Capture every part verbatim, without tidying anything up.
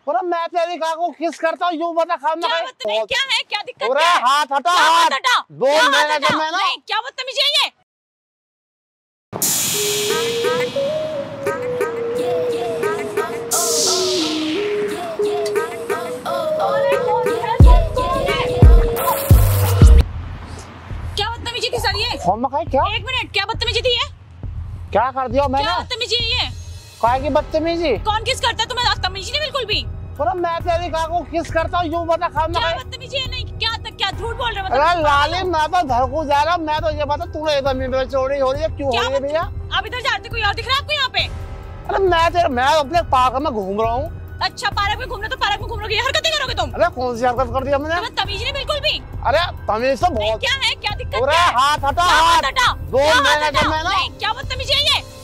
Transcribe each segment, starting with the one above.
पूरा मैं तेरी का को किस करता हूँ यूं बता खाना क्या बदतमीजी क्या है, क्या दिक्कत पूरा है? हाथ हटा हाथ दो मेरा जब मैं ना क्या बदतमीजी है ये? क्या बदतमीजी थी सर ये? हम खाए क्या? एक मिनट, क्या बदतमीजी थी ये? क्या कर दिया मैंने? क्या बदतमीजी है ये? काय की बदतमीजी? कौन किस करता है? तुम्हें बदतमीजी नहीं बिल्कुल भी। पूरा मैं तेरी का को किस करता हूँ यूं बता खाना क्या खाए। बदतमीजी है? नहीं क्या क्या झूठ बोल रहे हो? अरे लाली मैं तो घर को जा रहा हूँ, मैं तो ये बता तूने जमीन पे चोरी हो रही है क्यों हो रही है भैया? आप इधर जाते, कोई और दिख रहा है आपको यहाँ पे? अरे मैं तेरे मैं अपने पार्क में घूम रहा हूँ। अच्छा पार्क में घूम रहे तो पार्क में घूम रहे, ये हरकतें करोगे तुम? अरे कौन सी हरकत कर दी हमने? तुम्हें तमीज नहीं बिल्कुल भी। अरे तमीज तो बहुत। क्या है, क्या दिक्कत पूरा है? हाथ हटा क्या हाथ हटा? दो क्या मेरा हटा? जब मैं ना नहीं, क्या बदतमीजी है ये?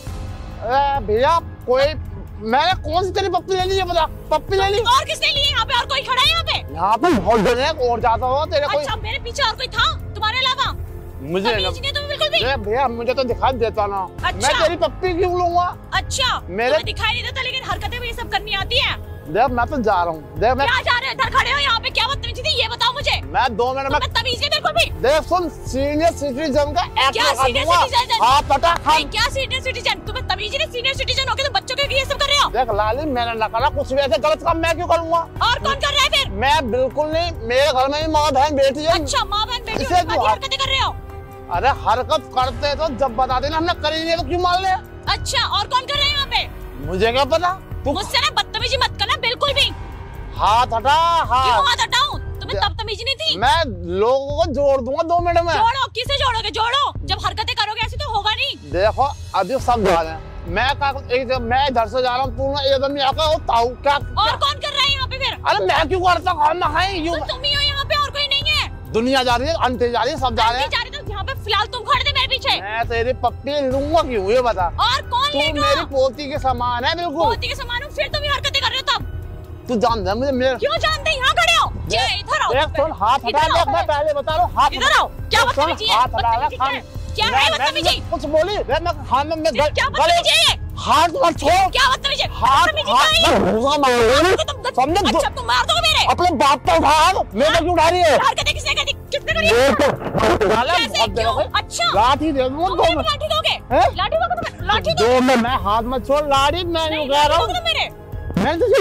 अरे भैया कोई मैंने कौन सी तेरी पप्पी ले ली है बता? पप्पी ले ली? और किसने ली है? यहाँ पे और कोई खड़ा है यहाँ पे? यहाँ पे बहुत जने हैं, और जाता हो तेरे कोई। अच्छा मेरे पीछे और कोई था तुम्हारे अलावा? मुझे तमीज नहीं तुम्हें बिल्कुल भी? अरे भैया मुझे तो दिखाई देता ना। अच्छा। मैं तेरी पप्पी क्यों लूंगा? अच्छा मेरे तुम्हें दिखाई नहीं देता, लेकिन हरकतें भी ये सब करनी आती है। देख मैं तो जा रहा हूँ। देख मैं क्या जा रहे हो? इधर खड़े हो यहाँ पे, क्या बदतमीजी थी ये बताओ मुझे। मैं दो मिनट में तुम्हें तमीज नहीं बिल्कुल भी। देख सुन सीनियर सिटीजन का एक्ट क्या लगा सीनियर दूंगा। सिटीजन? हाँ पता नहीं, खान। क्या सीनियर सिटीजन? तुम्हें तमीज नहीं, सीनियर सिटीजन होके तो बच्चों के ये सब कर रहे हो। देख लाली मैंने ना करा कुछ भी ऐसे गलत काम मैं क्यों करूँगा? और कौन कर रहा है फिर? मैं बिल्कुल नहीं, मेरे घर में भी माँ बहन बेटी है। अच्छा माँ बहन बेटी इसे होने के तू बाद ये हाथ- हरकतें कर रहे हो? अरे हरकत करते तो जब बता देना, हमने करी नहीं है तो क्यों मान ले? अच्छा और कौन कर रहा है यहाँ पे? मुझे क्या पता? तू मुझसे ना बदतमीजी मत करना बिल्कुल भी। हाथ हटा क्यों हाथ। हाथ हटाऊं? तुम्हें तब तमीज नहीं थी? मैं लोगों को जोड़ दूंगा दो मिनट में। जोड़ो, किसे जोड़ोगे? जोड़ो, जब हरकतें करोगे ऐसे तो होगा नहीं। देखो अभी सब जा रहे हैं, मैं का एक मैं इधर से जा रहा हूँ, तू ना एकदम यहाँ का होता हूँ क्या? और कौन कर रहा है यहाँ पे फिर? अरे मैं क्यों करता खाना खाए यूं? तो तुम ही हो यहाँ पे, और कोई नहीं है। दुनिया जा रही है, अंटे जा रही है, सब जा रहे आंटी हैं। जा रही तो यहाँ पे फिलहाल तुम खड़े थे मेरे पीछे। मैं तेरी पप्पी लूंगा क्यों ये बता? और कौन तू लेगा? मेरी पोती के समान है बिल्कुल। पोती के समान हूँ, फिर तुम ये हरकतें कर रहे हो तब? तू जानता है मुझे मेरे क्यों जानते? यहाँ खड़े हो। ये इधर आओ। देख सुन हाथ हटा। इधर आओ। देख मैं पहले बता रहा हूँ हाथ इधर आओ। क्या सुन, बदतमीजी है? हाथ हटा बदतमीजी क्या है? क्या है बदतमीजी? कुछ बोली देख मैं खान में मैं गल- क्या गले बदतमीजी है ये? हाथ मत छोड़। क्या बदतमीजी है? हाथ बदतमीजी हाथ क्या है? मैं घूंगा मारूंगा। तुम- समझे? अच्छा तुम मार दोगे मेरे? अपने बाप का उठा मेरे को क्यों उठा रही है? हरकतें किसने करी? किसने करी? ये तो गाला कैसे? बहुत देगा क्यों? भाई। अच्छा लाठी दे दूंगा तुम दो मेरे में। को लाठी दोगे? हैं? लाठी दोगे तुम? लाठी दो। दो में मैं हाथ मत छोड़ लाड़ी मैं नहीं, यूं कह रहा लाठी दोगे हूँ। तुम मेरे? मैं तुझे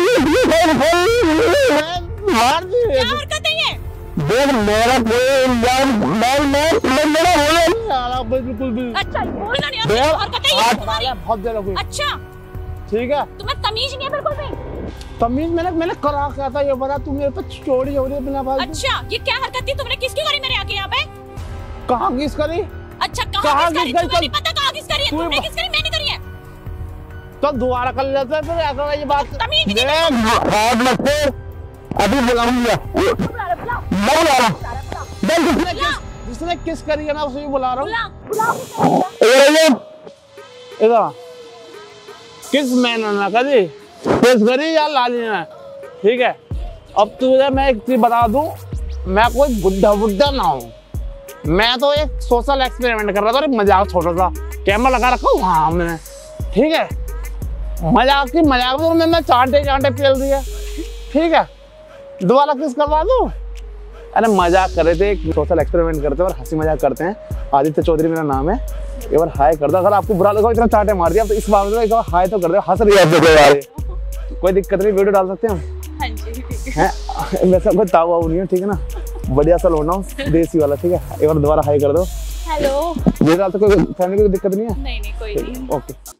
मार दी। क्या हरकत है ये? देख मेरा कोई मैं मैं मैं मेरा होने बिल्कुल भी। अच्छा बोलना नहीं, देख हरकत है ये हाथ तुम्हारी? मारा बहुत देर हो गई। अच्छा ठीक है तुम्हें तमीज नहीं है बिल्कुल भी? तमीज मैंने मैंने करा क्या था ये बता? तू मेरे पे चोरी हो रही है बिना बात। अच्छा ये क्या हरकत थी? तुमने किसकी करी मेरे आके यहाँ पे? कहाँ किस करी? अच्छा कहाँ कहाँ किस करी? किस करी? तुम्हें नहीं पता कहाँ किस करी है? तू- तुमने किस करी? मैंने करी है। तो दोबारा कर लेते हैं फिर ऐसा ये बात। तमीज नहीं देख, है। हाथ मत छोड़ अभी बुलाऊंगा। बुला रहा, बुलाओ, मैं बुला रहा हूँ। बुला रहा, बुलाओ, देख जिसने बुला। किस जिसने किस करी है ना उसे भी बुला रहा हूँ। बुला, बुलाओ किसे? इधर आइए। इधर किस मैंने ना करी किस करी या लाली ने? ठीक है अब तुझे मैं एक चीज बता दूं, मैं कोई बुड्ढा बुड्ढा ना हूँ। मैं तो एक सोशल एक्सपेरिमेंट कर रहा था, एक मजाक छोटा सा कैमरा लगा रखा हूँ वहाँ हमने। ठीक है मजाक की मजाक में मैं चांटे चांटे पेल दिया। ठीक है दोबारा किस करवा दूं? अरे मजाक कर रहे थे, एक सोशल एक्सपेरिमेंट करते हैं और हंसी मजाक करते हैं। आदित्य चौधरी मेरा नाम है। एक बार हाय कर दो, अगर आपको बुरा लगा इतना चांटे मार दिया तो इस बात में एक बार हाय तो कर दो। हंस रही है कोई दिक्कत नहीं, वीडियो डाल सकते हैं हम। हाँ जी ठीक है वैसा कोई ताऊ वाऊ नहीं है। ठीक है ना बढ़िया सा लोना देसी वाला। ठीक है एक बार दोबारा हाई कर दो। हेलो ये डाल तो कोई फैमिली को दिक्कत नहीं है? नहीं नहीं कोई नहीं। ओके